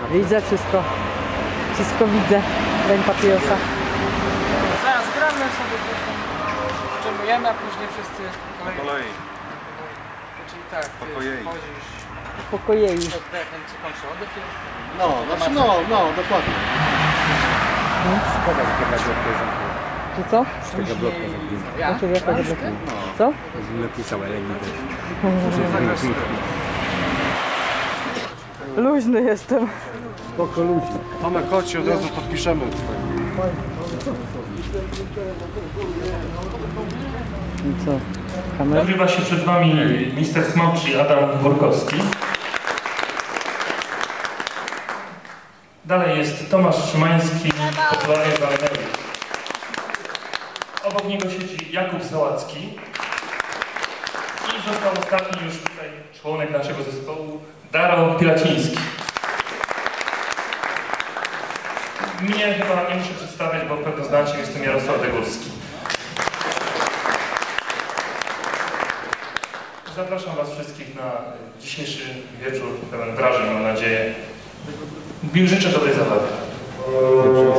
Widzę wszystko. Wszystko widzę. Daj papierosa. Zaraz gramy sobie coś tam. Dżemujemy, a później wszyscy Po kolei. Czyli tak, ty Pokojei. wchodzisz Po kojei. przed dechem, co kończy oddech jest. No, znaczy no, dokładnie. Szkoda, że tego bloku zamknął. Czy co? Z tego bloku zamknął. Ja? Znaczy jakiego bloku? Co? Lepiej całe lejny też. Luźny jestem. Spoko ludzi. Tomek, chodź się od razu podpiszemy. I co? Kamera? Nagrywa się przed Wami Mr. Smoke, czyli Adam Workowski. Dalej jest Tomasz Szymański, popularnie zwany Neus. Obok niego siedzi Jakub Sałacki. I został ostatni już tutaj członek naszego zespołu, Daro Pilaciński. Mnie chyba nie muszę przedstawiać, bo pewno znacie, jestem Jarosław Degórski. Zapraszam Was wszystkich na dzisiejszy wieczór pełen wrażeń, mam nadzieję. Życzę dobrej zabawy.